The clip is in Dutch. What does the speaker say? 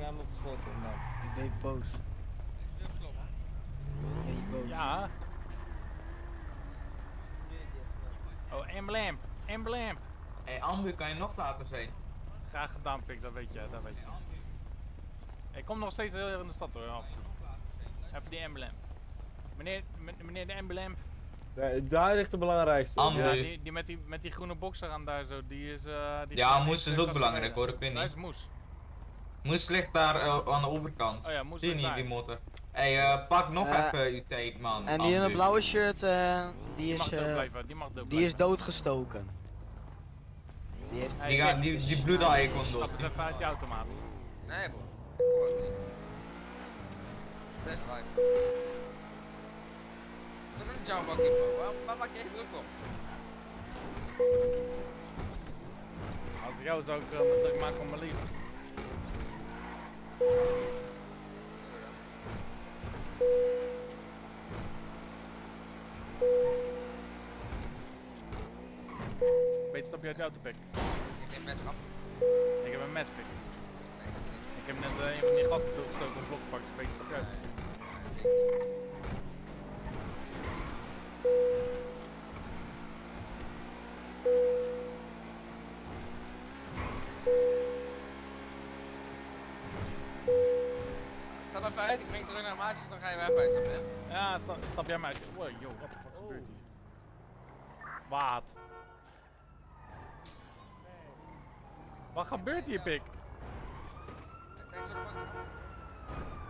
ga hem op de slot doen dan. Ik ben boos. Is het op slot? Ben je boos? Ja. Oh, embleem. Embleem. Hé, Ambu, kan je nog later zijn? Graag gedaan, Pik, dat weet je, dat weet je. Ik kom nog steeds heel erg in de stad hoor, af en toe. Even die embleem. Meneer de embleem. Daar ligt de belangrijkste. Ambu. Ja, die met die groene boxer aan daar zo, die is... die Ja, staat Moes is echt ook als belangrijk een- hoor, ik weet Waar is niet. Moes? Moes ligt daar aan de overkant. Oh ja, Moes Zie je ligt niet daar. die motor? Hé, pak nog Eh, even uw tijd man. En die in een Ambu. blauwe shirt, die Die mag is, dood blijven, die mag dood die is blijven. doodgestoken. Die heeft... Hey, Die bloedhaai komt Stap op. eens even uit die automaat. Nee bro, ik hoor het niet. Test drive. Is dat een jump info? Waar maak je echt druk op? Als ik jou zou ik me druk maken om mijn leven. Zo dan. Beetje stap je uit de auto, Pik. Is hier geen mes af? Ik heb een mes, Pik. Nee, ik zie niet. Ik heb net een van die gasten doodgestoken op blok gepakt, dus beetje stap je uit. Nee, zie ik niet. Stap even uit, ik breng terug naar maatjes, dan ga je weer even uit, snap je? Ja, stap jij maar uit. Wow, yo, wat de fuck gebeurt hier? Wat? Wat gebeurt hier, Pik? Ik denk zo